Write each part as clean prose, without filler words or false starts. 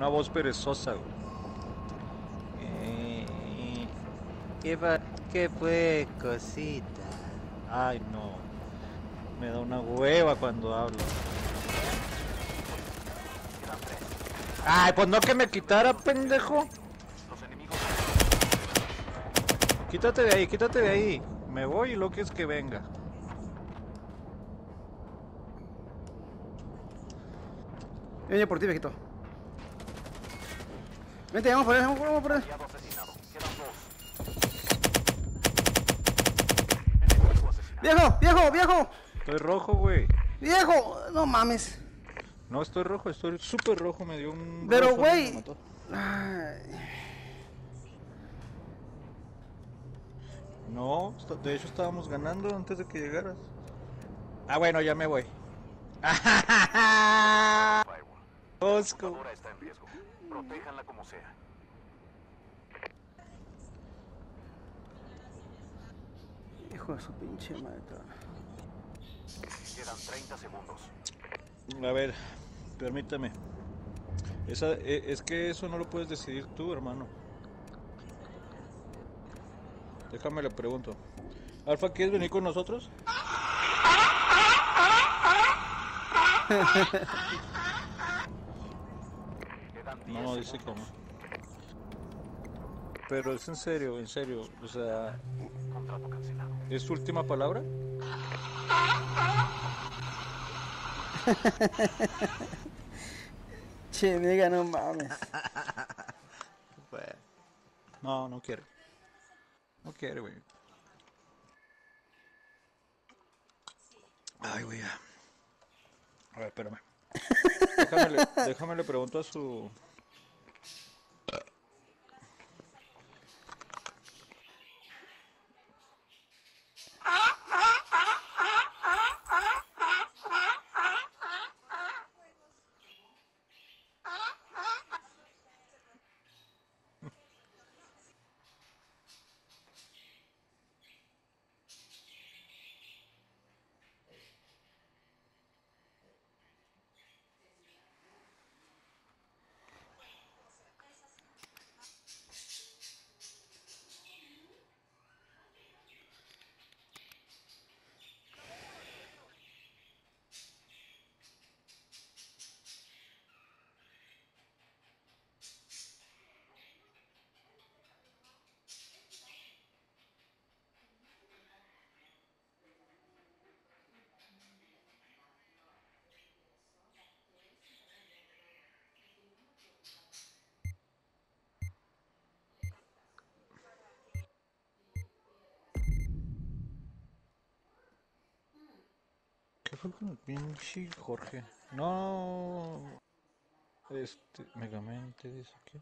una voz perezosa, güey. ¿Qué, ¿Qué fue, cosita? Ay, no. Me da una hueva cuando hablo. Ay, pues no que me quitara, pendejo. Quítate de ahí, quítate de ahí. Me voy y lo que es que venga. Viene por ti, viejito. Vente, vamos por él, vamos por él. ¡Viejo, viejo, viejo! Estoy rojo, güey. ¡Viejo! No mames. No, estoy rojo, estoy súper rojo. Me dio un... Pero, rozón y me güey. mató. No, de hecho estábamos ganando antes de que llegaras. Ah, bueno, ya me voy. Osco. Ahora está en riesgo. Protéjanla como sea. Hijo de su pinche madre. Quedan 30 segundos. A ver, permítame. Es que eso no lo puedes decidir tú, hermano. Déjame le pregunto. Alfa, ¿quieres venir con nosotros? No, dice que no. Pero es en serio, o sea... Contrato cancelado. ¿Es tu última palabra? Che, nega, no mames. No, no quiere. No quiere, güey. Ay, güey. A ver, espérame. Déjame le pregunto a su... ¿Qué fue con el pinche Jorge? No... Megamente dice que...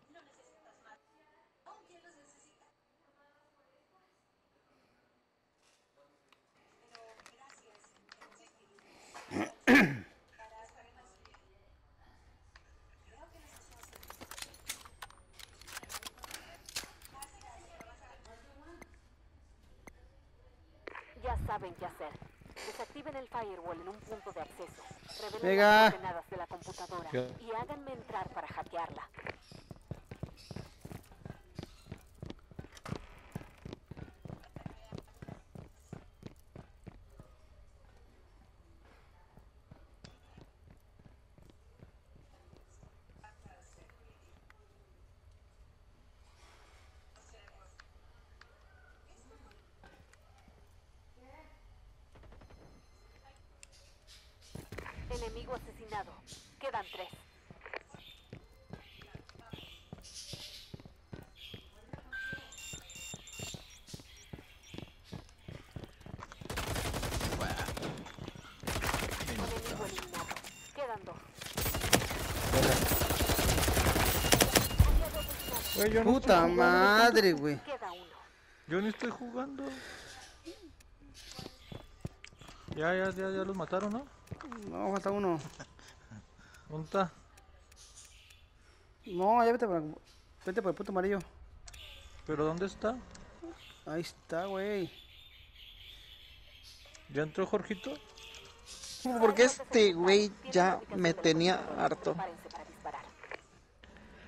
Ya saben qué hacer. Desactiven el firewall en un punto de acceso. Revelen Venga. las coordenadas de la computadora ¿Qué? y háganme entrar para hackearla. Enemigo asesinado. Quedan 3. Enemigo eliminado. Quedan 2. Güey, yo no Puta estoy jugando, madre, güey. Queda 1. yo no estoy jugando. Ya los mataron, ¿no? No, falta uno. ¿Dónde está? No, ya vete por el puto amarillo. ¿Pero dónde está? Ahí está, güey. ¿Ya entró Jorgito? Porque este güey ya me tenía harto. Prepárense para disparar.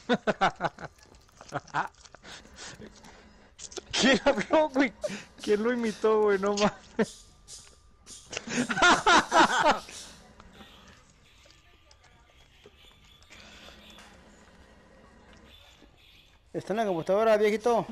¿Quién habló, güey? ¿Quién lo imitó, güey? No mames. Está en la computadora, viejito.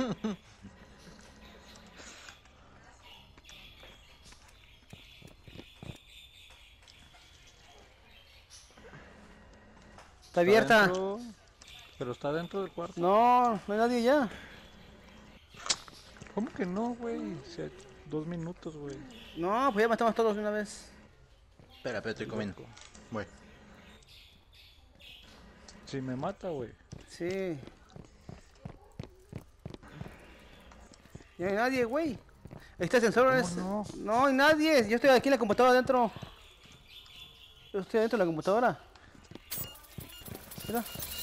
Está abierta. Dentro, pero está dentro del cuarto. No, no hay nadie ya. ¿Cómo que no, güey? Si hay 2 minutos, güey. No, pues ya matamos todos de una vez. Espera, pero estoy comiendo. Voy. Si me mata, güey. Sí. Ya no hay nadie, güey. Ahí está el sensor. ¿Cómo es- no? No hay nadie. Yo estoy aquí en la computadora adentro. Yo estoy dentro de la computadora. Mira.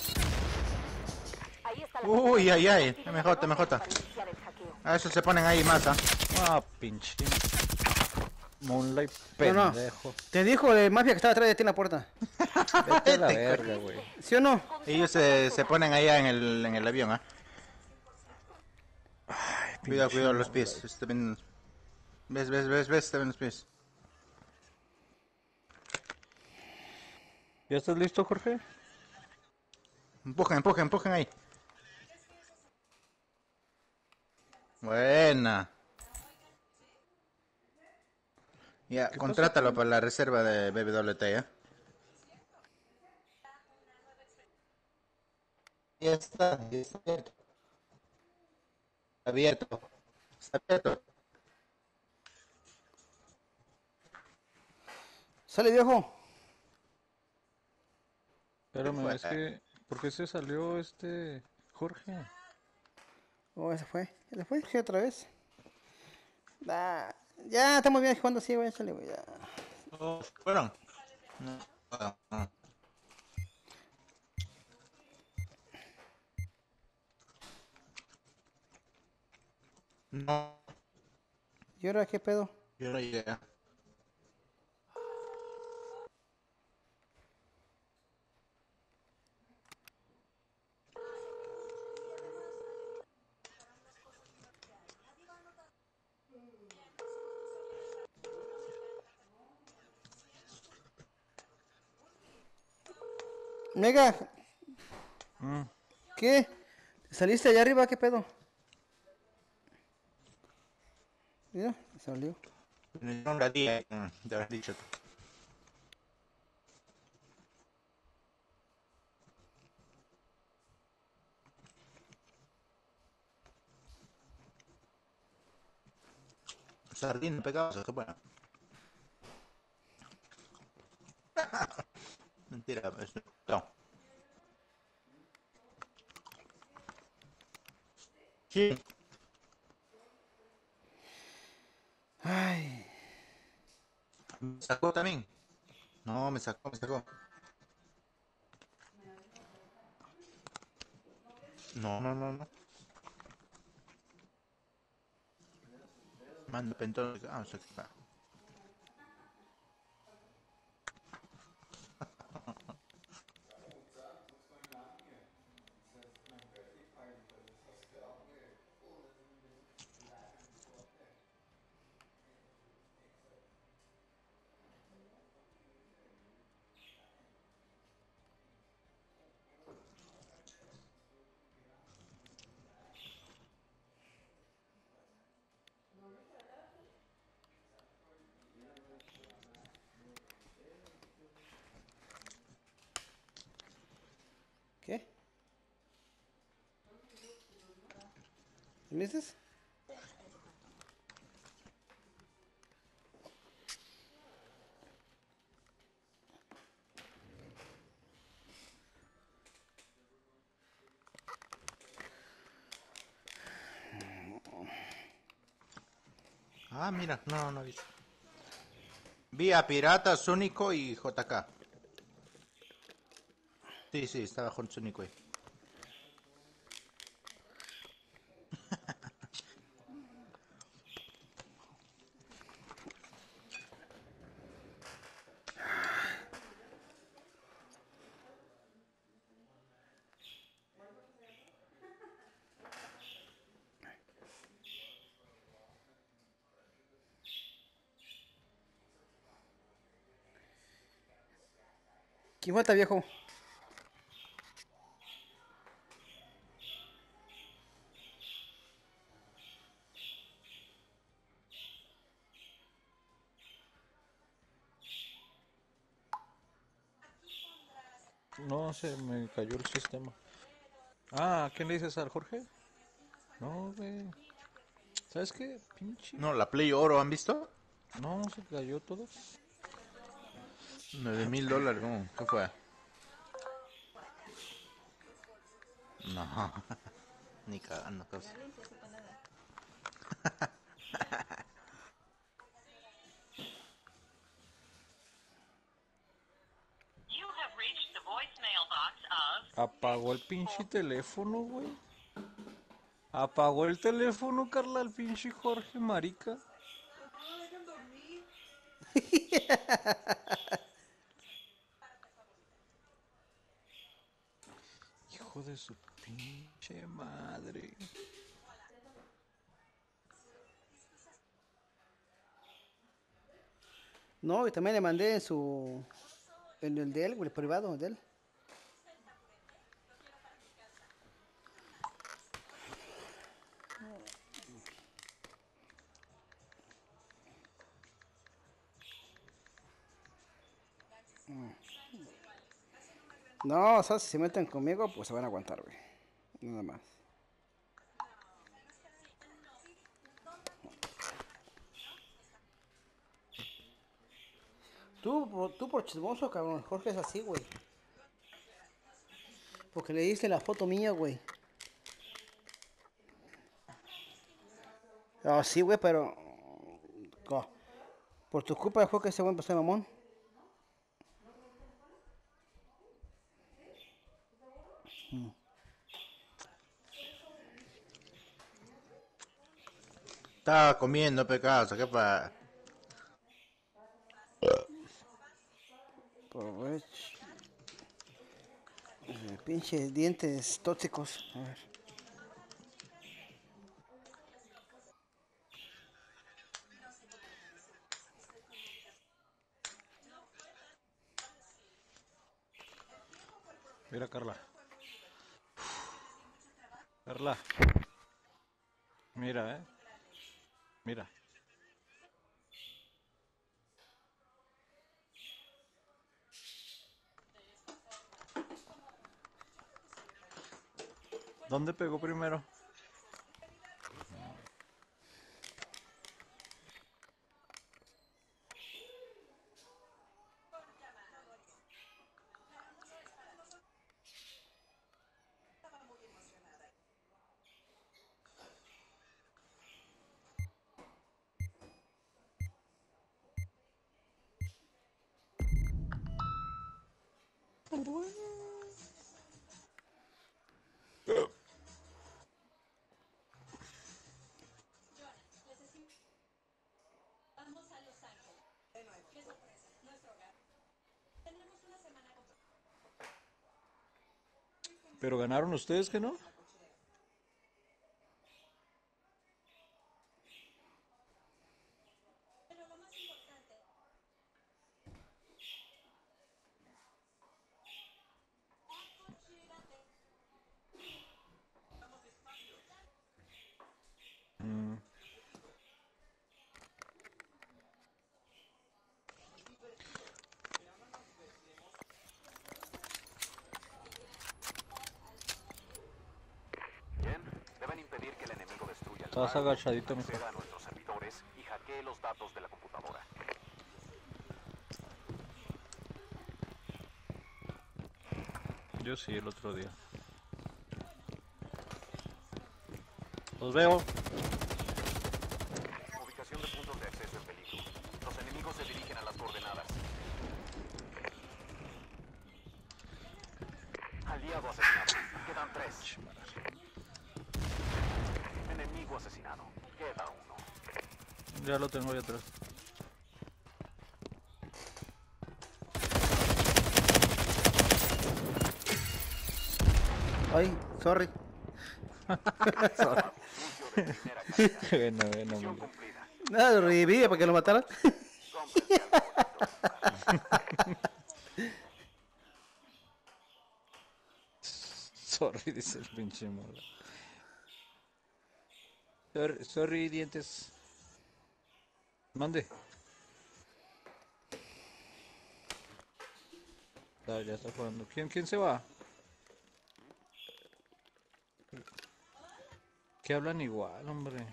Ahí está la Uy, ay, ay. Activen MJ, la roca MJ. para iniciar el hackeo. A eso se ponen ahí más, ¿ah? Ah, pinche. Moonlight No, no. pendejo. Te dijo el mafia que estaba atrás de ti en la puerta. Vete a la verga, güey. ¿Sí o no? Ellos se ponen allá en el avión, ¿ah? Cuidado, cuidado los pies. Está bien. ¿Ves? Está bien los pies. ¿Ya estás listo, Jorge? Empujen ahí. Buena. Ya, contrátalo para la reserva de BWT, ¿ya? Ya está abierto. Está abierto. Sale, viejo. Espérame, fue? es que... ¿Por qué se salió este Jorge? Oh, ese fue. ¿Ese fue? ¿Sí, otra vez? Ah, ya estamos bien jugando así, güey. Sale, güey. Ya. Oh, ¿fueron? No. No. No, ¿Y ahora qué pedo? yo no llegué. Mega, Mm, ¿qué? ¿Saliste allá arriba? ¿Qué pedo? Mira, salió. No la di, te habrás dicho tú. Sardina pegajosa, qué bueno. Mentira, no. Sí. Ay, ¿Me sacó también? No, me sacó. No. Mando pentón. Ah, se acá. ¿qué? ¿Me dices? Ah, mira, no vi. Vi a Pirata, Sónico y JK. Sí, estaba con Sónico ahí. ¿Quién falta, viejo? No, se me cayó el sistema. Ah, ¿quién le dices al Jorge? No, güey. ¿Sabes qué? Pinche. No, la Play Oro, ¿han visto? No, se cayó todo. $9,000, ¿no? ¿Qué fue? No, ni cagando, casi. You have reached the voicemail box of Apagó el pinche teléfono, güey. Apagó el teléfono, Carla, el pinche Jorge, marica. Hijo de su pinche madre. No, y también le mandé en el de él, güey, el privado de él. No, o sea, si se meten conmigo, pues se van a aguantar, güey. Nada más. Tú por chismoso, cabrón. Jorge es así, güey. Porque le diste la foto mía, güey. Ah, sí, güey, pero... Por tu culpa fue que ese güey empezó mamón. Estaba comiendo, pecado, ¿qué pasa? Aprovecha. Pinche dientes tóxicos. A ver. Mira, Carla. Carla. Mira, Mira. ¿Dónde pegó primero? Pero ganaron ustedes, ¿que no? Bien, deben impedir que el enemigo destruya el Estás firewall, agachadito, mijo. acceda a nuestros servidores y hackee los datos de la computadora. Yo sí, el otro día. Los veo. Ubicación de puntos de acceso en peligro. Los enemigos se dirigen a las coordenadas. Aliado asesinado. Quedan 3. Enemigo asesinado. Queda 1. Ya lo tengo ahí atrás. Ay, sorry. Bueno, Misión amigo. cumplida. Nada, lo revive para que lo mataran. Cómprense algo. Sorry, dice el pinche mola. Sorry, dientes. Mande. Ya está jugando. ¿Quién se va? Que hablan igual, hombre.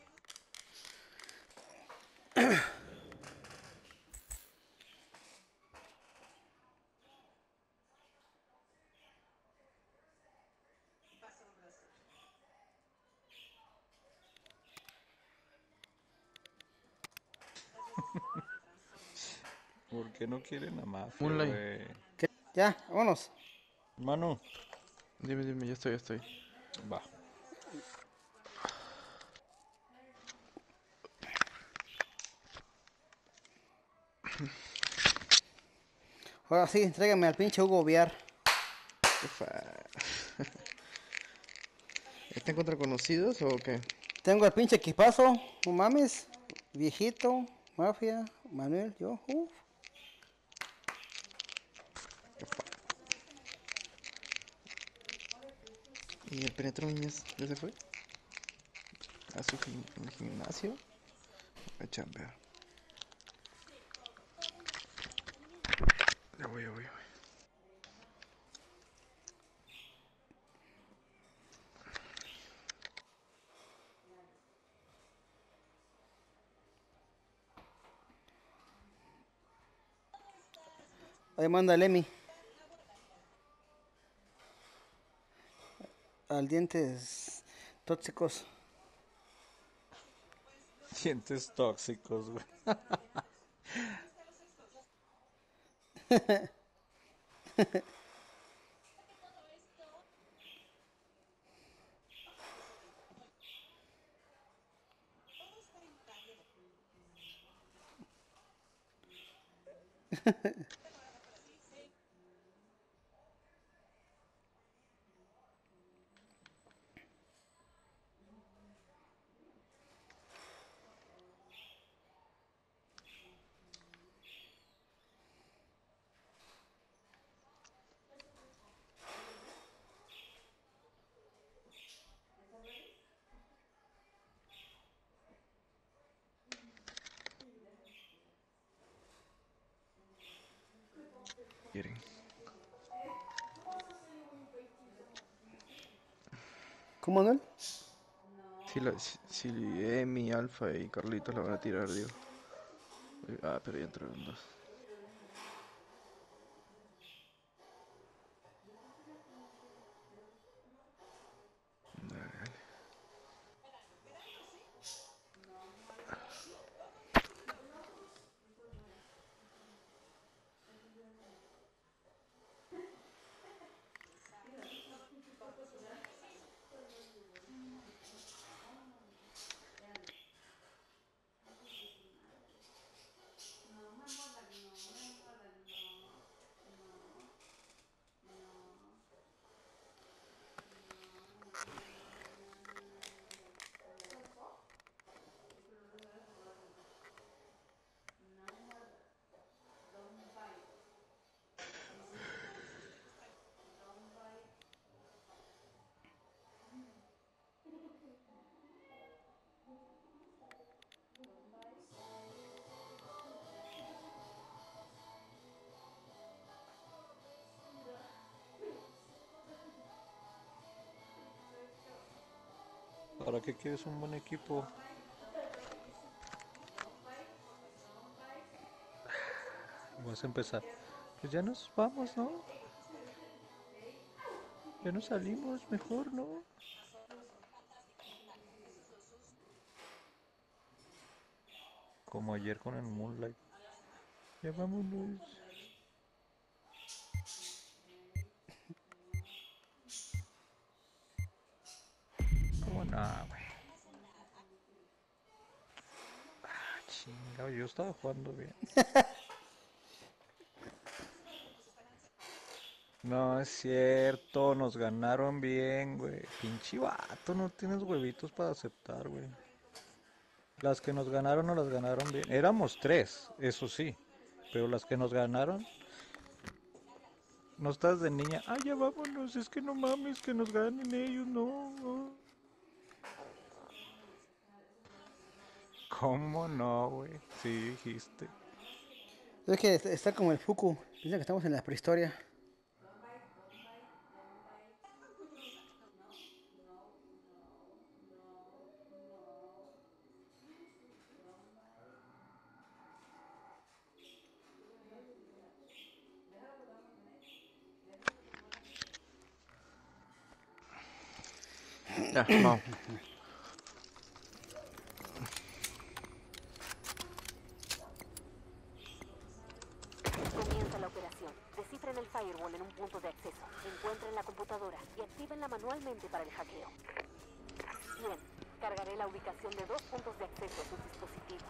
¿Por qué no quieren a mafia, Moonlight. güey? ¿Qué? Ya, vámonos. Manu, Dime, ya estoy. va. Ahora sí, tráigame al pinche Hugo Viar. Qué ¿Están contra conocidos o qué? Tengo el pinche equipazo, no mames. Viejito, Mafia, Manuel, yo. ¿Y el Penetrón ya se fue? ¿A su gimnasio? A chambear. Ya voy. Ahí manda el Emi. Al dientes tóxicos. Dientes tóxicos, güey. Quieren. ¿Cómo, Manuel? Si Emi, Alfa y Carlitos la van a tirar, digo. Ah, pero ya entraron dos. Dale. ¿Para qué quieres un buen equipo? Vas a empezar. Pues ya nos vamos, ¿no? Ya nos salimos, mejor, ¿no? Como ayer con el Moonlight. Ya vámonos. ¿Cómo no, güey? Chingado, yo estaba jugando bien. No es cierto, nos ganaron bien, güey. Pinche vato, no tienes huevitos para aceptar, güey. Las que nos ganaron no las ganaron bien. Éramos tres, eso sí. Pero las que nos ganaron, No estás de niña. Ah, ya vámonos. Es que no mames, que nos ganen ellos, no. No. ¿Cómo no, güey? Sí, dijiste. Es que está como el Fuku. Piensa que estamos en la prehistoria. Ya, vamos. Comienza la operación. Descifren el firewall en un punto de acceso. Encuentren la computadora y actívenla manualmente para el hackeo. Bien, cargaré la ubicación de 2 puntos de acceso a sus dispositivos.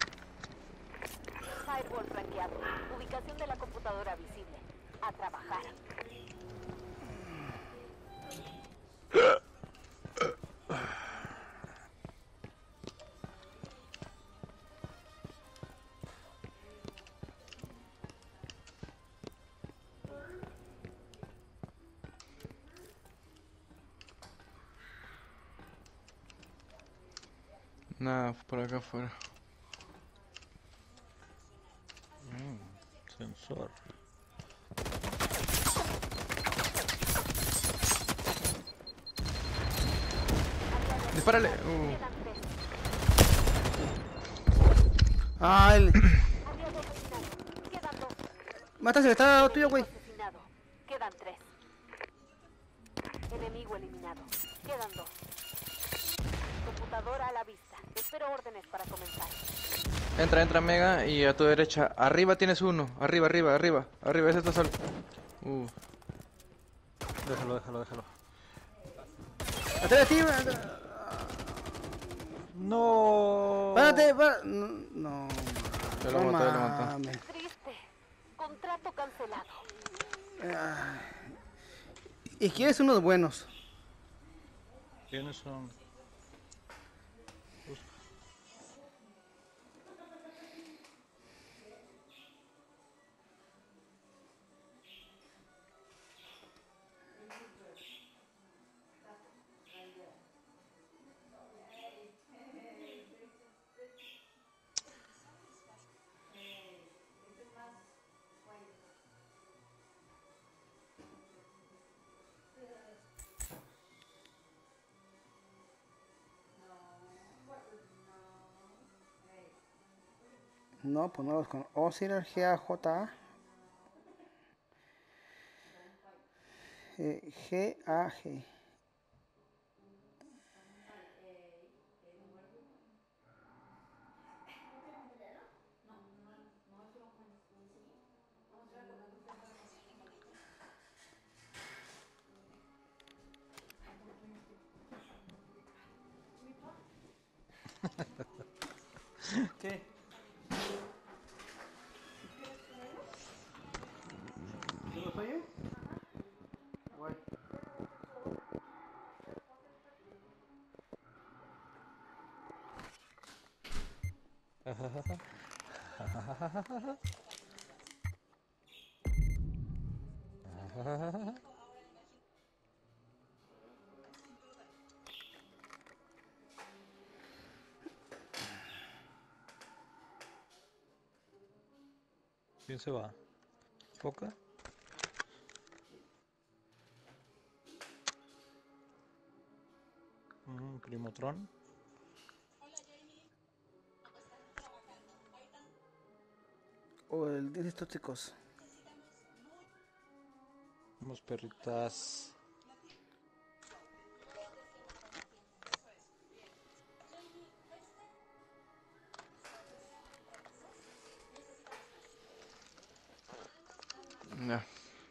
Firewall franqueado. Ubicación de la computadora visible. A trabajar. Nada, por acá afuera. Sensor. Dispárale. Quedan 3. Ah, el... Aliado asesinado. Quedan 2. Mátase, está tuyo, güey. Asesinado. Quedan 3. Enemigo eliminado. Quedan 2. Computadora a la vista. Espero órdenes para comenzar. Entra, Mega, y a tu derecha. Arriba tienes uno. Arriba. Ese está solo. Déjalo. Atrás de ti, No. párate, no. Ya lo No mató. mames. Triste. Contrato cancelado. Y quieres unos buenos. ¿Quiénes son? No, pues no los con Osirar GAJA. GAG. ¿Qué? ¿No los oye? Voy. ¿Quién se va? ¿Foca? Primotron. O el dientes tóxicos. Vamos, perritas. Ya.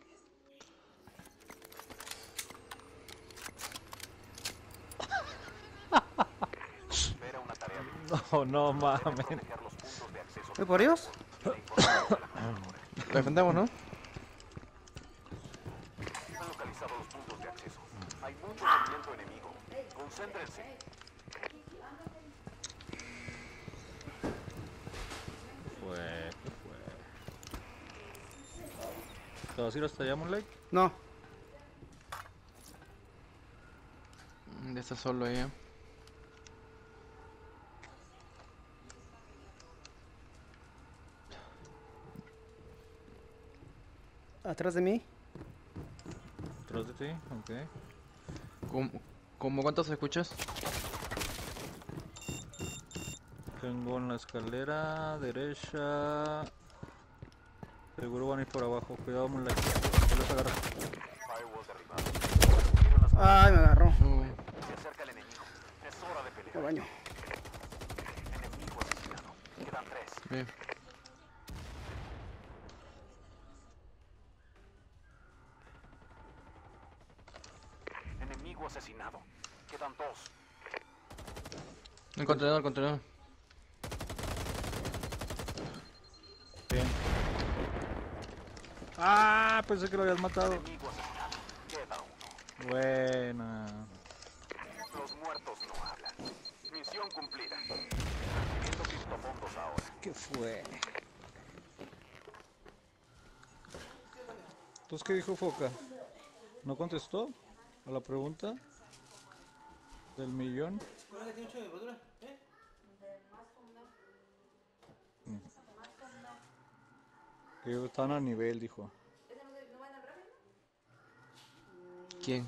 Era una tarea de No mames. proteger los puntos de acceso. ¿Voy por ellos? La defendemos, ¿no? Han localizado los puntos de acceso. Hay mucho movimiento enemigo. Concéntrense. ¿Qué ¿Te vas a ir hasta allá, Moonlight? No. Ya está solo ella. Atrás de mí. ¿Atrás de ti? Ok. ¿Cómo cuántos escuchas? Tengo en la escalera derecha. Seguro van a ir por abajo. Cuidado, Moonlight. No les agarra. Firewall derribado. Quiero las Ay, me agarró. Se acerca el enemigo. Es hora de Me pelear. baño. Enemigo asesinado. Quedan 3. Bien. Enemigo asesinado. Quedan 2. El contenedor. Bien. ¡Ah! Pensé que lo habías matado. Enemigo asesinado. Queda 1. Buena. Los muertos no hablan. Misión cumplida. Recibiendo criptofondos ahora. ¿Qué fue? Entonces, ¿qué dijo Foca? ¿No contestó a la pregunta del millón? Que están a nivel, dijo. ¿Quién?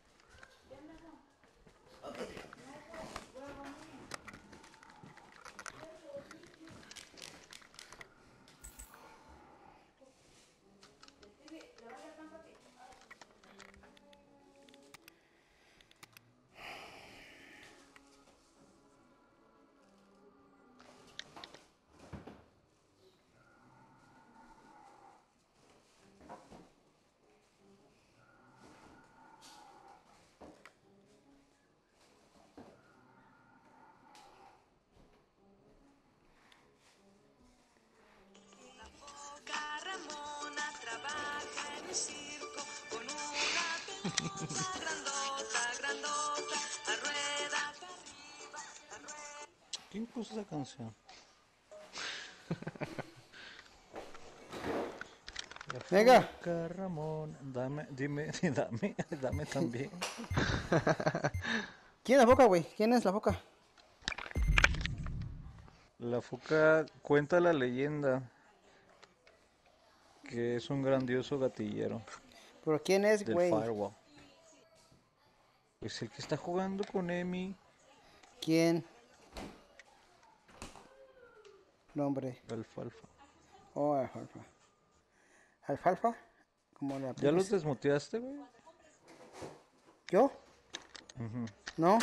Ramona trabaja en un circo con una pelota grandota, a rueda para arriba, a rueda. ¿Quién puso esa canción? Venga. Foca, Ramón, dime, dame también. ¿Quién es la foca, güey? ¿Quién es la foca? La Foca cuenta la leyenda que es un grandioso gatillero ¿Pero quién es, del güey? Firewall. Pues el que está jugando con Emi, ¿Quién? Nombre. Alfalfa. Oh, alfalfa. ¿Alfalfa? Como la ¿Ya los pones- desmuteaste, güey? ¿Yo? No.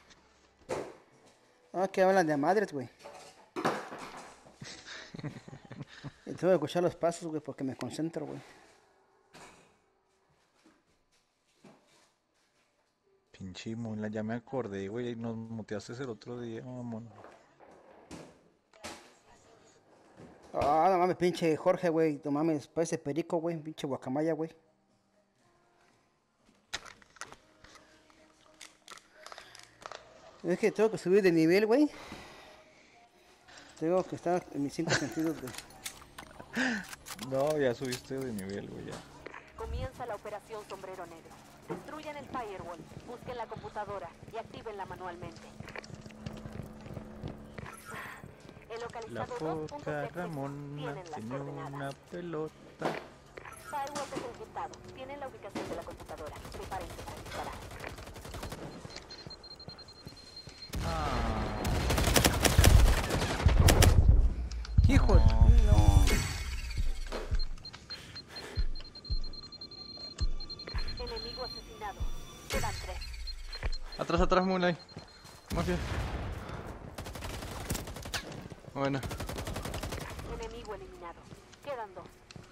Ah, que hablan de madres, güey. Y tengo que escuchar los pasos, güey, porque me concentro, güey. Pinche Moonlight, ya me acordé, güey, y nos muteaste el otro día, mamón. Ah, no mames, pinche Jorge, güey. No mames, parece perico, güey. Pinche guacamaya, güey. Es que tengo que subir de nivel, güey. Tengo que estar en mis 5 sentidos, güey. No, ya subiste de nivel, güey, ya. Comienza la operación Sombrero Negro. Destruyan el firewall, busquen la computadora y actívenla manualmente. El La localizado dos puntos de Foca, acceso. Ramona, Tienen las tiene coordenadas. una pelota. Firewall desencriptado. Tienen la ubicación de la computadora. Prepárense para disparar. Hijo de... No. Enemigo asesinado. Quedan 3. Atrás, Moonlight. Más bien. Bueno. Enemigo eliminado. Quedan 2.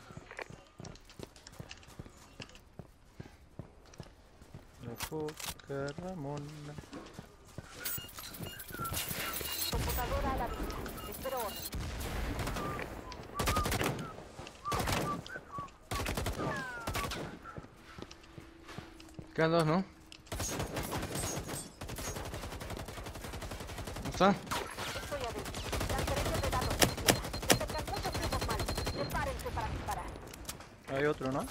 La Foca, Ramona. Computadora a la vista. Espero orden. Quedan 2, ¿no? ¿No está? Estoy adentro. Transferencia de datos. Detectan muchos grupos malos. Prepárense para disparar. Hay otro, ¿no?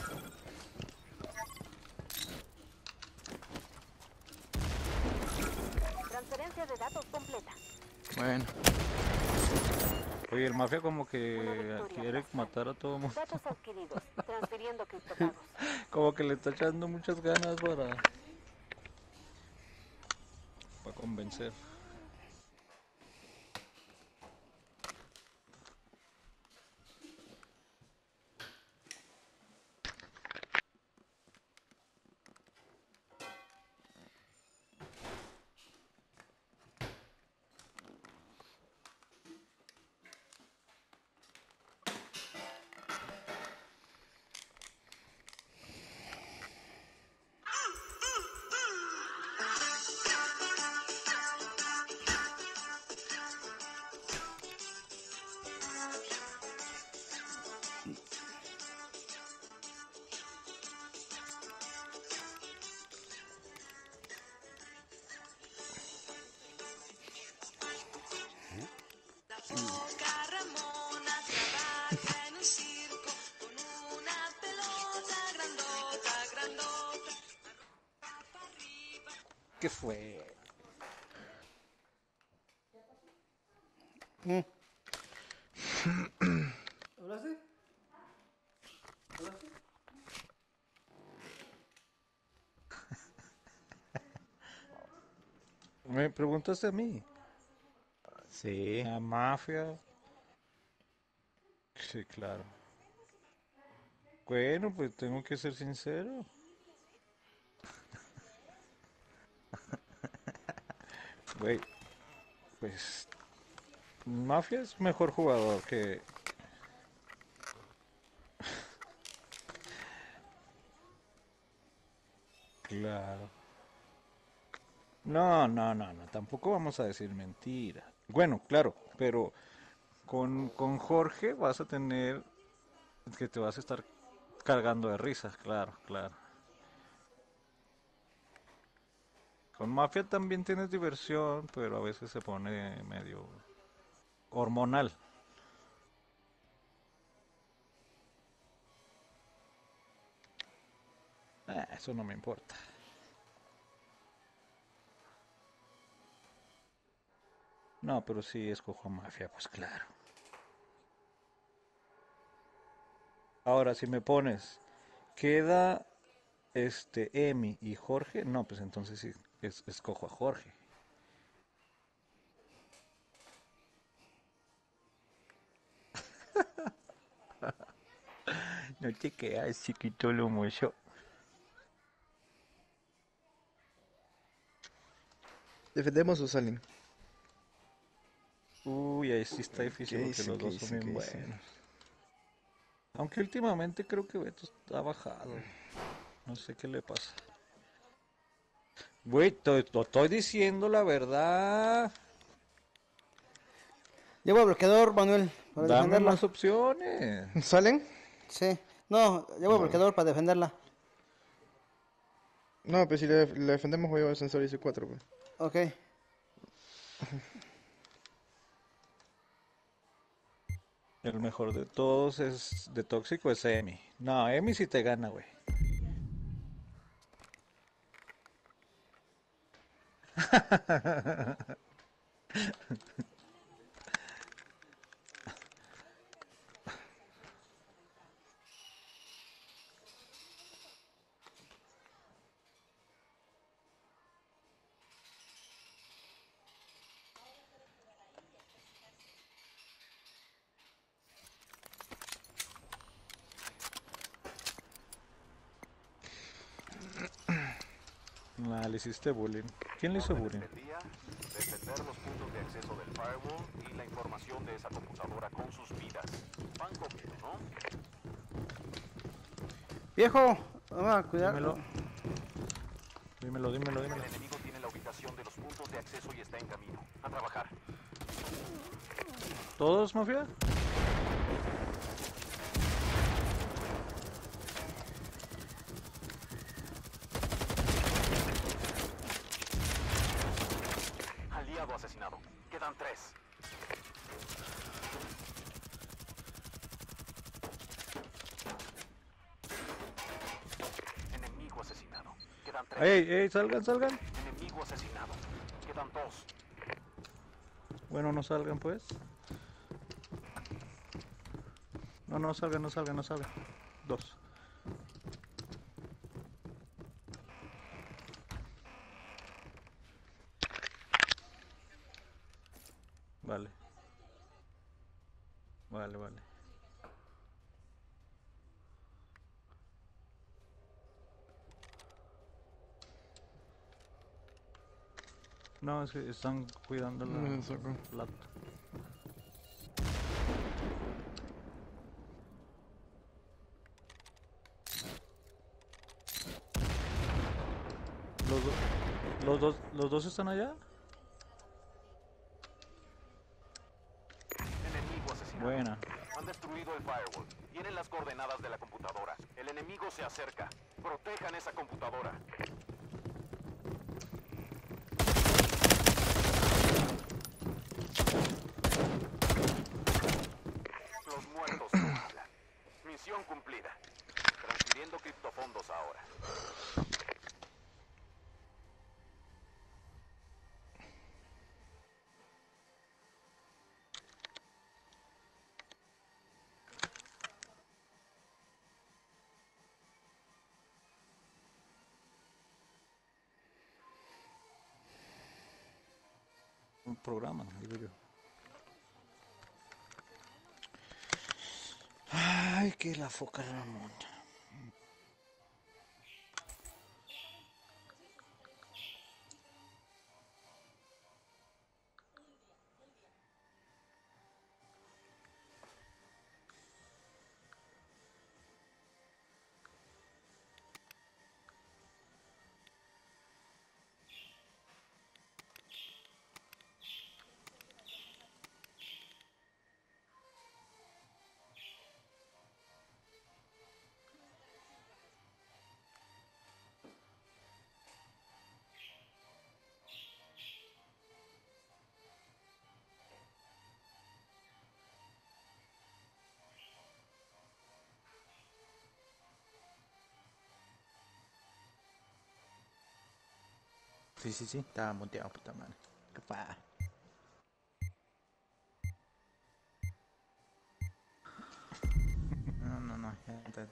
Transferencia de datos completa. Bueno, Oye, el mafia como Una que victoria quiere aplastante. matar a todo mundo. Datos adquiridos. Transfiriendo criptopagos. Como que le está echando muchas ganas para convencer. La foca Ramona trabaja en un circo con una pelota grandota, grandota. Arroja para arriba. ¿Qué fue? ¿Hablaste? ¿Hablaste? Me preguntaste a mí. Sí. La mafia. Sí, claro. Bueno, pues tengo que ser sincero. Güey, pues Mafia es mejor jugador que... Claro. No, tampoco vamos a decir mentira. Bueno, claro, pero con Jorge vas a tener que te vas a estar cargando de risas, claro, claro. Con Mafia también tienes diversión, pero a veces se pone medio hormonal. Eso no me importa. No, pero sí escojo Mafia, pues claro. Ahora, si me pones, queda Emi y Jorge, no, pues entonces sí, escojo a Jorge. No te quedas chiquito lo mucho. ¿defendemos o salen? Uy, ahí sí está difícil ¿Qué porque dicen? los ¿Qué dos son dicen? ¿Qué bien dicen? buenos. Aunque últimamente creo que Beto ha bajado. No sé qué le pasa. Güey, te estoy diciendo la verdad. Llevo el bloqueador, Manuel, para Dame defenderla. más opciones. ¿Salen? Sí. No, llevo el bloqueador para defenderla. No, pues si le defendemos voy a llevar el sensor IC4, pues. Ok. El mejor de todos es de tóxico es Emi. No, Emi sí te gana, güey. Nah, le hiciste bullying. ¿Quién le hizo Órdenes bullying? del día: defender los puntos de acceso del firewall y la información de esa computadora con sus vidas. Pan comido, ¿no? Viejo, vamos a cuidar. Dímelo. Dímelo. El enemigo tiene la ubicación de los puntos de acceso y está en camino. A trabajar. ¿Todos, Mafia? Aliado asesinado. Quedan 3. Quedan 3. ¡Ey, salgan, salgan! Enemigo asesinado. Quedan 2. Bueno, no salgan pues. No salgan, no salgan, no salgan. 2. Vale. Vale. No, es que están cuidando Me saco. la... ¿Los dos están allá? Enemigo asesinado. Buena. Han destruido el firewall. Tienen las coordenadas de la computadora. El enemigo se acerca. Protejan esa computadora. Los muertos no hablan. Misión cumplida. Transfiriendo criptofondos ahora. Un programa, digo yo. Ay, que la foca Ramón. Sí, estaba muteado, puta madre. ¿Qué pasa? No, ya.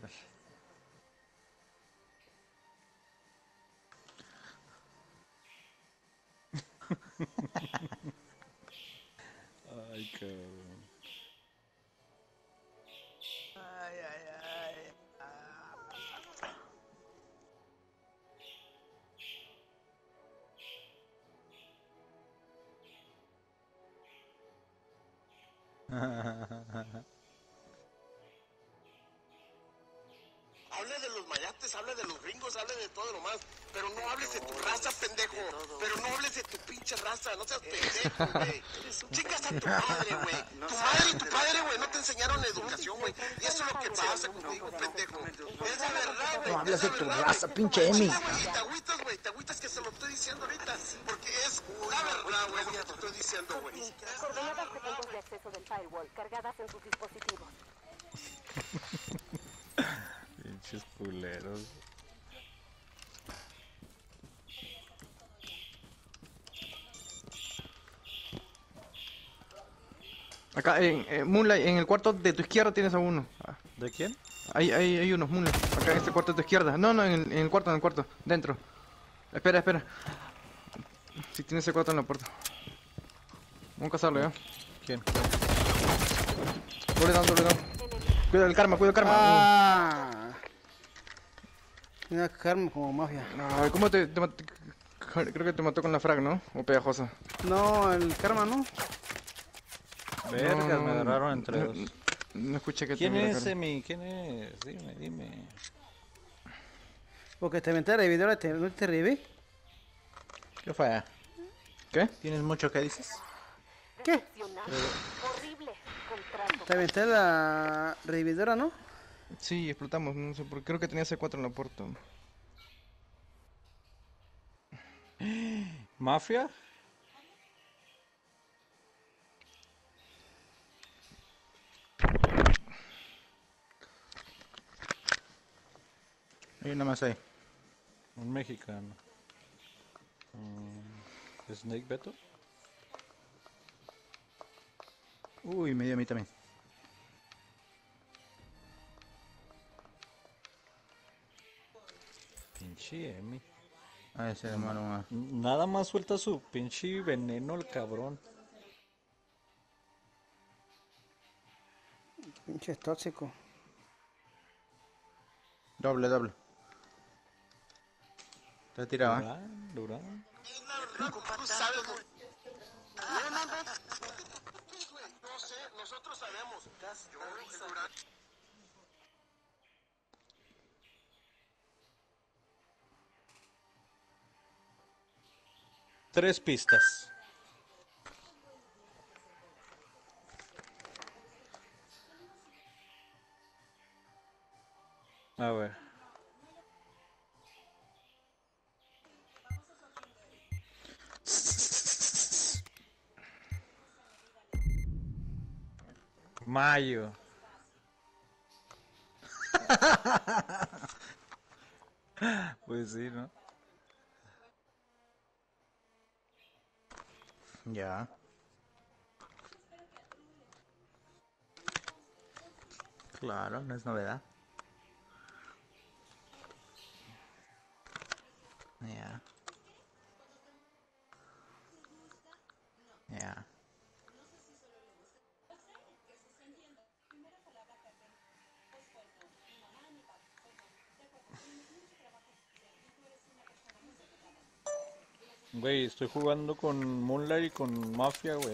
Ay, cabrón. Ay. Hable de los mayates, hable de los gringos, hable de todo lo más. Pero no hables de tu raza, pendejo. Pero no hables de tu pinche raza, no seas pendejo, güey. Chingas a tu madre, güey. Tu madre y tu padre, güey, no te enseñaron educación, güey. Y eso es lo que pasa contigo, pendejo. Es la verdad, güey. No hables de tu raza, pinche Chile, Emi. güey, te agüitas que se lo estoy diciendo ahorita. Porque es la verdad, güey, lo que te estoy diciendo, güey. Coordenadas de puntos de acceso del firewall cargadas en sus dispositivos. Pinches culeros. Acá, Moonlight, en el cuarto de tu izquierda tienes a uno. ¿De quién? Hay unos, Moonlight. Acá en este cuarto de tu izquierda. No, en el cuarto. Dentro. Espera. Si tienes ese cuarto en la puerta. Vamos a cazarlo, ¿ya? ¿Quién? Doble down. Cuida el karma. Ah. Mira, karma como mafia. Ay, ¿cómo te maté? Creo que te mató con la frag, ¿no? O pegajosa. No, el karma no. Vergas, me agarraron entre no, dos. No escuché que ¿Quién te es, Emi? ¿Quién es? Dime. Porque te metí a revidora, ¿no te reví? ¿Qué fue? ¿Qué? ¿Tienes mucho que dices? ¿Qué? Decepcionante. Horrible. Contrato. Te aventé la revidora, ¿no? Sí, explotamos, no sé, porque creo que tenía C4 en la puerta. ¿Mafia? Hay una más ahí. Un mexicano. Snake Beto. Uy, me dio a mí también. Pinche Emi. A ese hermano más. Nada más suelta su pinche veneno el cabrón. Pinche tóxico. Doble, doble. Está tirado, ¿eh? Durán. Tú sabes, güey. No sé, nosotros sabemos. Yo, el Durán. Tres pistas. A ver. Mayo. Pues sí, ¿no? Ya. Claro, no es novedad. Ya. Ya. Güey, estoy jugando con Moonlight y con Mafia, güey.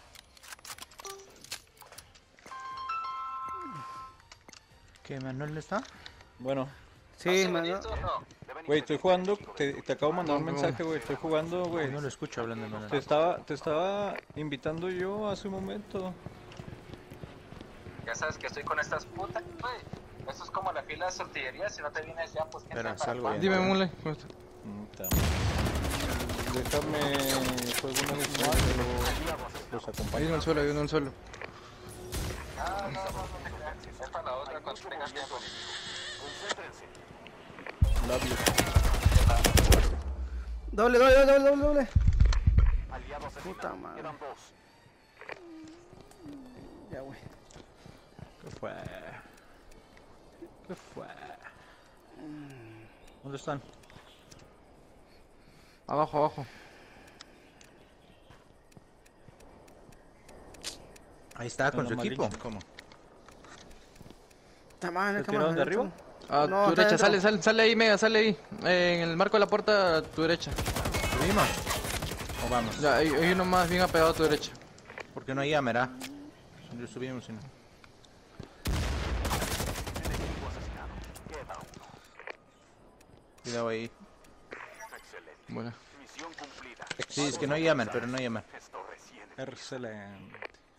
¿Qué, Manuel no está? Bueno, Sí, mano. güey, estoy jugando. Te acabo de mandar un No, no. mensaje, güey. Estoy jugando, güey. No lo escucho hablando de Manuel. Te estaba invitando yo hace un momento. Ya sabes que estoy con estas putas, güey. Esto es como la fila de sortillería. Si no te vienes ya, pues quién Espera, sabe para salgo cuándo. Dime, Mule. ¿cómo está? Déjame. Juego una vez más, los Hay acompaño. uno en suelo, hay uno en suelo. Ah, no te creas. Es para la otra cuando tengas tiempo. Love you. Doble, doble, doble, doble, doble. Aliado asesinado. Puta madre. Quedan dos. Ya, güey. ¿Qué fue? ¿Qué fue? ¿Dónde están? Abajo, abajo. Ahí está, con En su la equipo. amarilla. ¿Cómo? Está mal, ¿Se está tiraron mal. de arriba? A No, tu está derecha, dentro. sale ahí, Mega, sale ahí. En el marco de la puerta, a tu derecha. ¿Subimos? ¿O vamos? Ya, hay uno más bien apegado a tu derecha. Porque no hay cámara. Yo subimos, si no. Enemigo asesinado. Queda uno. Cuidado ahí. Excelente. Bueno. Misión cumplida. Sí, es que no hay cámara, pero no hay cámara. Esto recién. Excelente.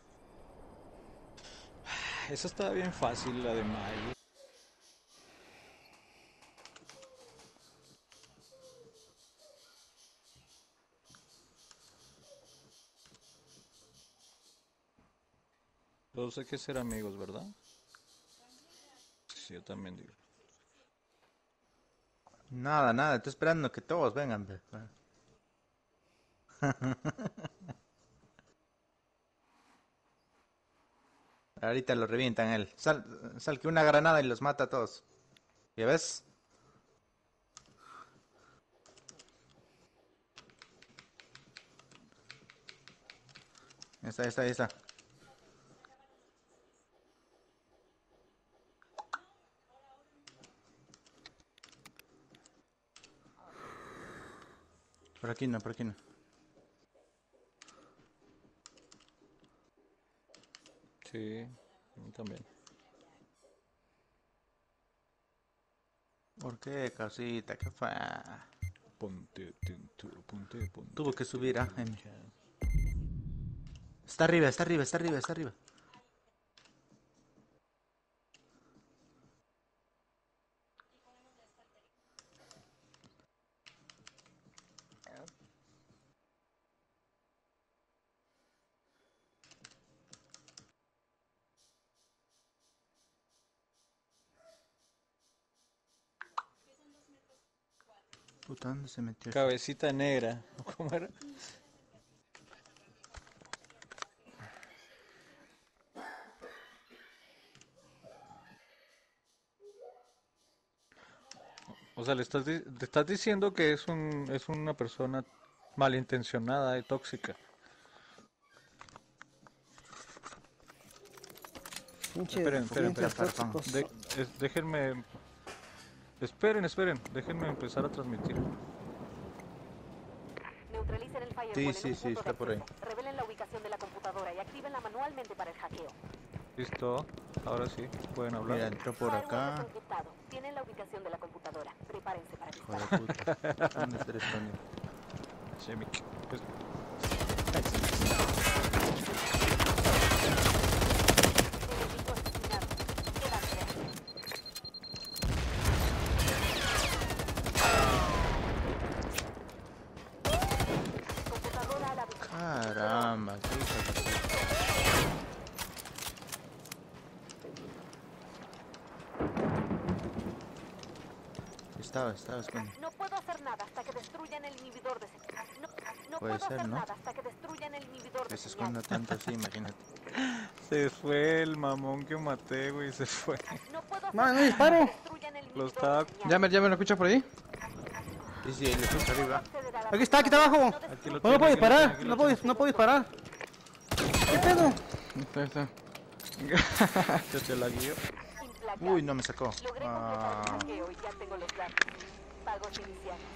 Esa estaba bien fácil, la de Mayo. Todos hay que ser amigos, ¿verdad? Sí, yo también digo. Nada, nada, estoy esperando que todos vengan. Ahorita lo revientan él. Sal que una granada y los mata a todos. ¿Ya ves? Ahí está. Por aquí no, por aquí no. Sí, a mí también. ¿Por qué, casita? ¿Qué fue? Ponte. Tuvo que subir, ¿ah? Está arriba. Puta, ¿dónde se metió? Cabecita negra. ¿Cómo era? O sea, le estás diciendo que es una persona malintencionada y tóxica. Pinches Esperen, clientes Farfán. tóxicos. Déjenme. Esperen, déjenme empezar a transmitir. Neutralicen el firewall Sí, en sí, un sí, punto está de por ahí. acceso. Revelen la ubicación de la computadora y actívenla manualmente para el hackeo. Listo, ahora sí, pueden Mira, hablar. entró por Firewall acá. desencriptado. Tienen la ubicación de la computadora. Prepárense para Hijo de disparar. puta. ¿Dónde está escondido? Shemik. Pues, Enemigo asesinado. Quedan 3. Computadora a la vista. Caramba, qué hijo de puta. Estaba escondido. No puedo hacer nada hasta que destruyan el inhibidor de señal. No Puede puedo ser, hacer ¿no? nada hasta que destruyan el inhibidor Que de se señal. esconda tanto así, imagínate. se fue el mamón que maté, güey, se fue. No puedo hacer Man, no nada disparo. hasta que destruyan el Lo inhibidor estaba... de señal. ¿Ya me lo escuchas por ahí? Sí, sí, el escucha arriba. Acceder a la Aquí está abajo. Aquí lo No tiene, puedo aquí lo tiene, disparar. aquí lo No tiene. puedo disparar. ¿Qué pedo? Está, está. Yo te la guío. implacable. Uy, no me sacó. Logré completar Ah, el hackeo y ya tengo los datos. Pagos iniciales.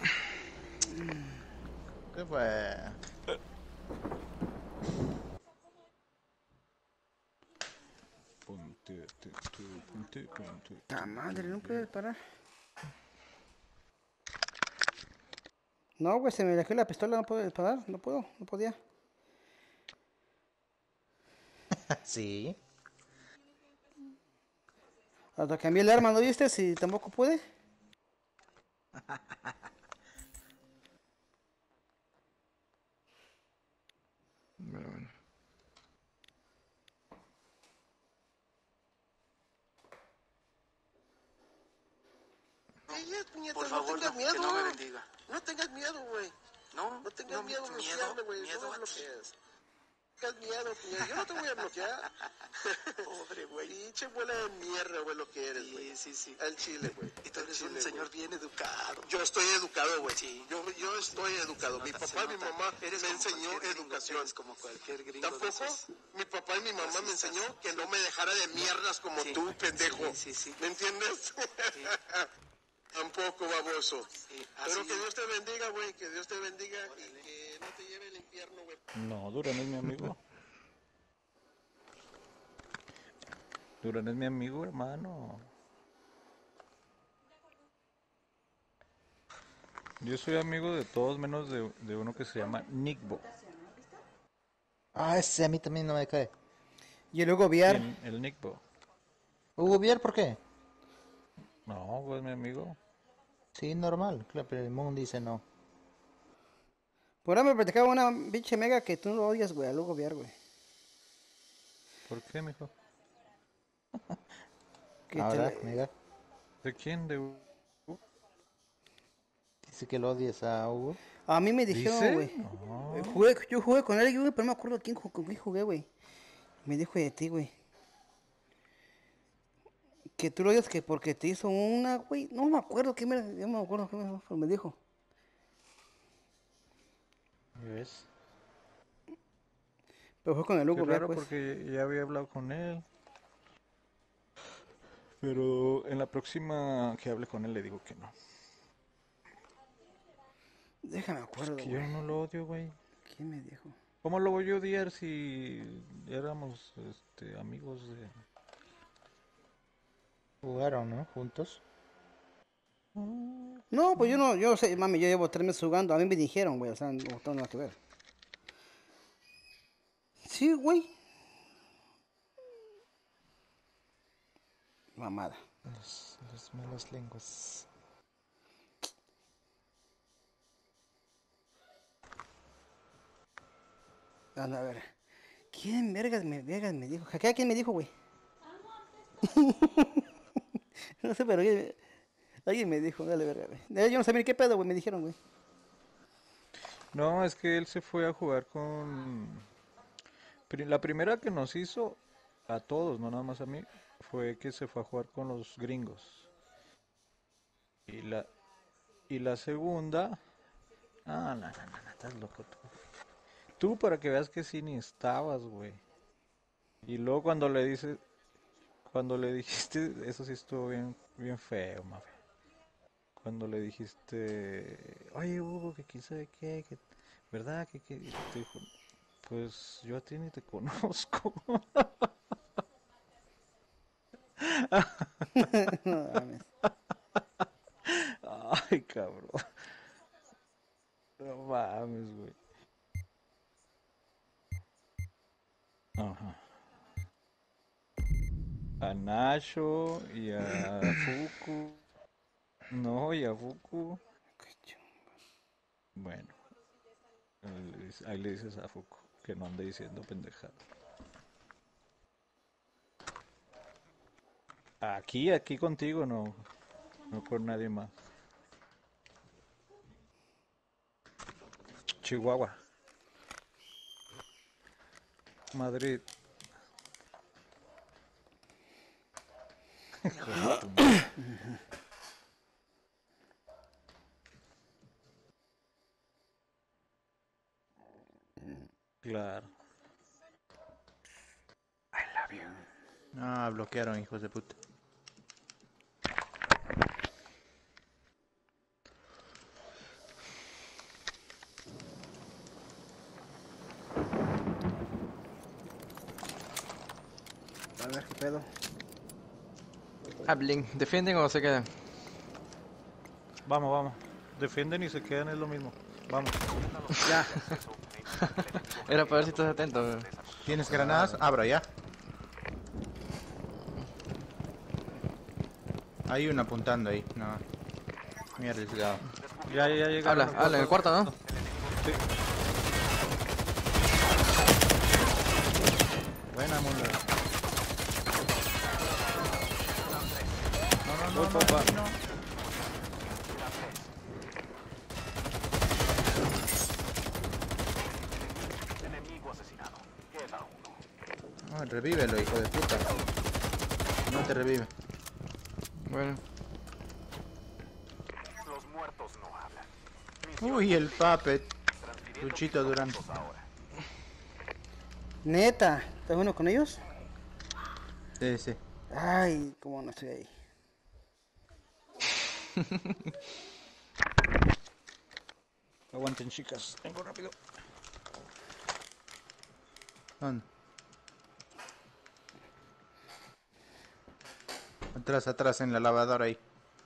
¿qué fue? ¡Ta madre! No puedo disparar. No, güey, se me dejó la pistola. No puedo disparar. No podía. Sí. Hasta cambié el arma, ¿no viste? Si tampoco pude. Bueno. Ella, puñeta, Por no favor, tengas no, miedo. que no me bendiga. No tengas miedo, güey. No, No tengas miedo, miedo, bloquearme, güey. miedo No me a ti. bloquees. No tengas miedo, puñeta. Yo no te voy a bloquear. Pobre güey. Pinche bola de mierda, güey, lo que eres, güey. Sí. Al chile, güey. Y tú Al eres chile, un señor güey. bien educado. Yo estoy educado, güey. Sí. Yo estoy educado. Mi papá y mi mamá me enseñó educación. Eres como cualquier gringo. Tampoco de esos. mi papá y mi mamá me enseñó que no me dejara de mierdas como Sí. tú, pendejo. Sí. ¿Me entiendes? Sí. Tampoco, baboso. Sí, Pero así que es. Dios te bendiga, güey. Que Dios te bendiga y que no te lleve el infierno, güey. No, Durán es mi amigo. Durán es mi amigo, hermano. Yo soy amigo de todos menos de uno que se llama Nickbo. Ah, ese a mí también no me cae. Y luego VR. El Nickbo. ¿Hugo Bier por qué? No, güey, es mi amigo. Sí, normal. Claro, pero el Moon dice no. Por ahora me platicaba una pinche mega que tú lo odias, güey. A luego VR, güey. ¿Por qué, mijo? Que Ahora, te- mega. ¿De quién? ¿De Dice que lo odias a Hugo. A mí me dijeron, ¿Dice? güey. No. Yo jugué con él, güey, pero no me acuerdo con quién jugué, güey. Me dijo de ti, güey. Que tú lo odias que porque te hizo una, güey. No me acuerdo qué yo no me acuerdo qué me dijo. ¿Ves? Pero fue con el Qué Hugo, raro pues. porque ya había hablado con él. Pero en la próxima que hable con él le digo que no. Déjame acuerdo, Que güey. yo no lo odio, güey. ¿Quién me dijo? ¿Cómo lo voy a odiar si éramos amigos de... Jugaron, ¿no? Juntos. No, pues yo sé, mami, yo llevo 3 meses jugando. A mí me dijeron, güey, o sea, no tengo nada que ver. Sí, güey. Mamada. Los malas lenguas. A ver. ¿Quién vergas me dijo? ¿Quién me dijo, güey? No sé, pero Alguien me dijo, dale verga, güey. Yo no sabía ni qué pedo, güey, me dijeron, güey. No, es que él se fue a jugar con... La primera que nos hizo, a todos, no nada más a mí, fue que se fue a jugar con los gringos. Y la segunda... Ah, no, estás loco tú. Tú para que veas que sí ni estabas, güey. Y luego cuando le dijiste, eso sí estuvo bien, bien feo, mafe. Cuando le dijiste, oye Hugo, que quién sabe qué, que, ¿verdad? Que y te dijo, pues yo a ti ni te conozco. No mames. Ay, cabrón. No mames, güey. Ajá. A Nacho y a Fuku. No, y a Fuku. Bueno, ahí le dices a Fuku que no ande diciendo pendejada. Aquí contigo no, no con nadie más. Chihuahua. Madrid. Hijo de tu madre. Claro. Ah, bloquearon, hijos de puta. A ver qué pedo. Hablen, ¿defienden o se quedan? Vamos, vamos. Defienden y se quedan, es lo mismo. Vamos. Ya. Era para ver si estás atento, güey. ¿Tienes granadas? Abra ya. Hay uno apuntando ahí. No. Muy arriesgado. Ya llegaron. Habla, en el cuarto, ¿no? Sí. Buena, Mundo. Voy, papá. Enemigo asesinado. Queda uno. Revívelo, hijo de puta. No te revive. Bueno. Los muertos no hablan. Uy, el puppet. Luchito Durán. Neta, ¿estás bueno con ellos? Sí, sí. Ay, cómo no estoy ahí. Aguanten, chicas. Vengo rápido. ¿Dónde? Atrás, atrás, en la lavadora ahí.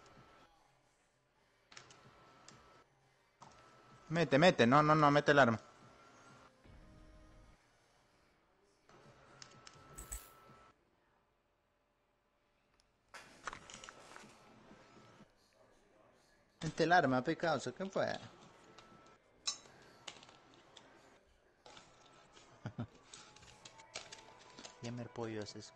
Mete, no, mete el arma. Mete el arma, pecado, ¿qué fue? Llamer pollos es.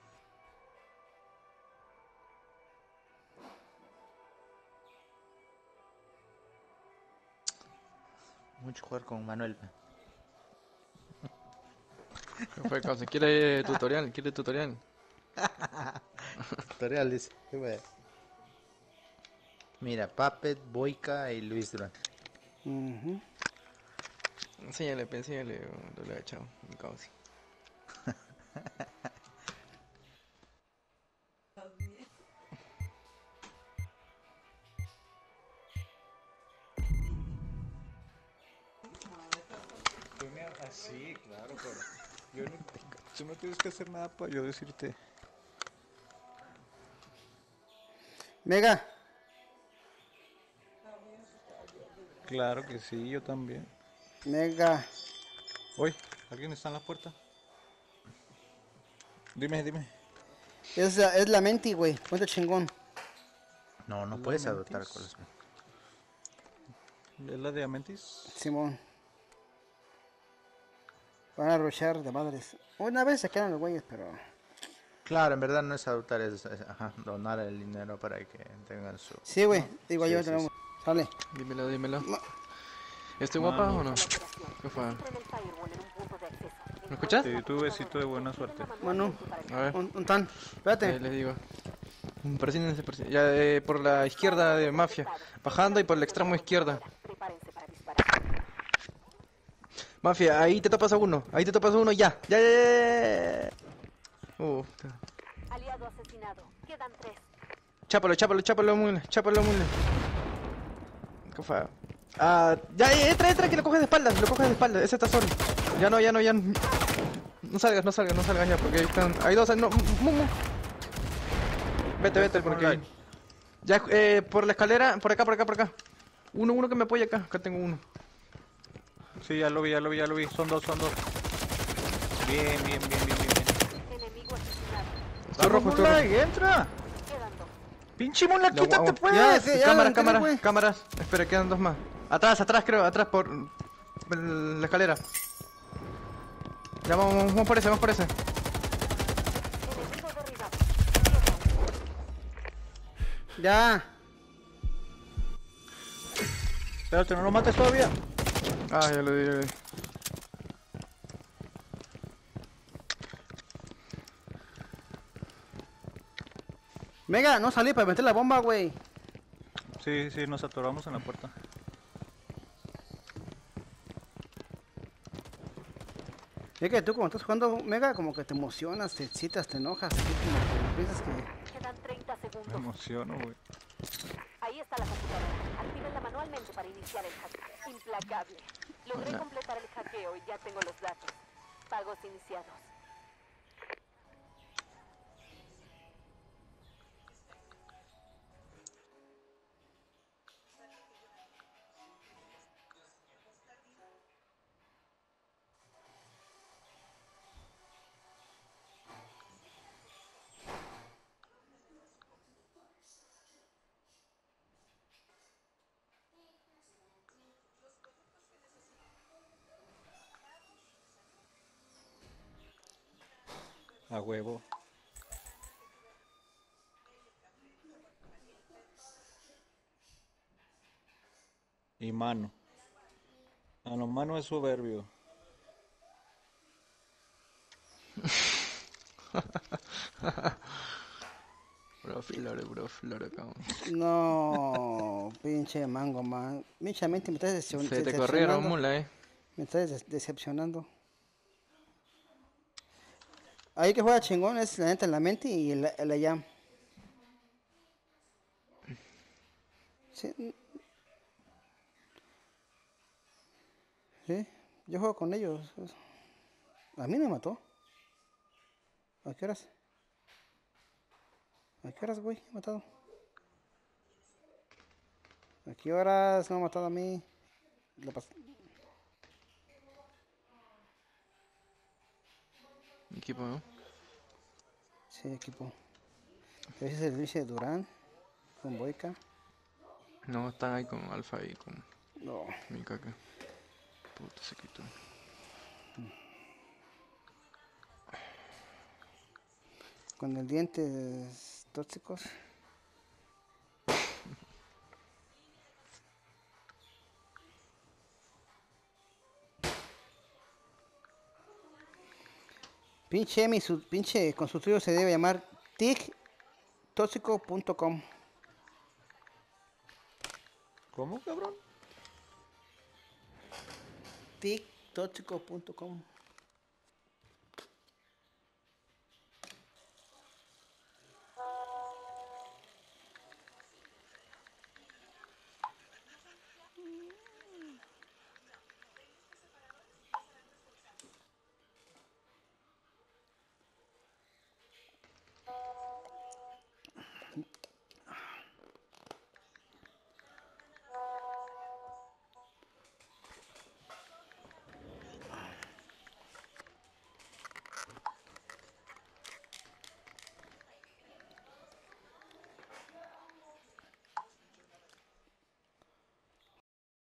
Mucho jugar con Manuel. ¿Qué fue, causa? ¿Quiere tutorial? ¿Quiere tutorial? Tutorial dice. ¿Qué fue? Mira, Puppet, Boica y Luis Durán. Enséñale, doble agachado, mi causa. Sí, claro, pero tú no tienes que hacer nada para yo decirte. Mega. Claro que sí, yo también. Mega. Oye, ¿alguien está en la puerta? Dime. Es la menti, güey. Ponte chingón. No puedes adoptar con los... ¿Es la de Amentis? Simón. Van a rushar de madres. Una vez se quedan los güeyes, pero... Claro, en verdad no es adoptar, ajá, donar el dinero para que tengan su... Sí, güey. Digo Sí, yo, sí, tenemos. Sale. Dímelo, dímelo. Ma- ¿Estoy guapa Mano. o no? ¿Qué fue? Descifren el firewall en un punto de acceso. ¿Me escuchas? Sí, tu besito de buena suerte. Manu, A ver, un tan. Espérate. les digo. Persínense, persínense. Ya, por la izquierda de Mafia. Bajando y por la extremo izquierda. Prepárense para disparar. Mafia, ahí te topas a uno. Ahí te topas a uno, ya. Ya, ya, ya, ya. Aliado asesinado. Quedan 3. Chápalo, chápalo, chápalo, mule. Chápalo, mule. ¿Qué fue? Ah, ya, entra, que lo coges de espaldas. Lo coges de espaldas. Ese está solo. Ya no, ya no, ya no. No salgas, no salgas, no salgas ya. Porque ahí están. Hay dos, no. Vete, porque ahí. Ya, por la escalera, por acá, por acá, por acá. Uno que me apoya acá. Acá tengo uno. Sí, ya lo vi, ya lo vi, ya lo vi. Son dos, son dos. Bien. Enemigo asesinado. Estoy rojo, estoy rojo. Moonlight, entra. Quedan 2. Pinche Moonlight, quítate pues. Ya, sí, ya, Cámaras, entré, cámaras, güey. cámaras. Espera, quedan dos más. Atrás, creo, atrás por la escalera. Ya vamos por ese, vamos por ese. Enemigo derribado. Ya. Espérate, no lo mates todavía. Ah, ya lo di, ya lo di. Mega, no salí para meter la bomba, güey. Sí, nos atoramos en la puerta. Es que tú cuando estás jugando Mega, como que te emocionas, te excitas, te enojas, así como que piensas que... Quedan 30 Me segundos. emociono, güey. Ahí está la computadora. Actívenla manualmente para iniciar el hackeo. Implacable. Logré completar el hackeo y ya tengo los datos. Pagos iniciados. A huevo. Y mano. Ah, no, mano es soberbio. Bro, flore, cabrón. No, pinche mango, man. Mente me estás Se te corrieron, mula, Me estás decepcionando. Ahí que juega chingón es la neta la mente y el IAM. Sí. Sí, yo juego con ellos. A mí no me mató. ¿A qué horas? ¿A qué horas, güey? ¿Me ha matado? ¿A qué horas no ha matado a mí? Equipo, ¿no? Sí, equipo. Ese es el servicio de Durán. Con Boica. No, están ahí con Alfa y con No. mi caca. Puta, se quitó. Con el dientes tóxicos. Pinche Emi, su pinche consultorio se debe llamar tigtóxico.com. ¿Cómo, cabrón? tigtóxico.com.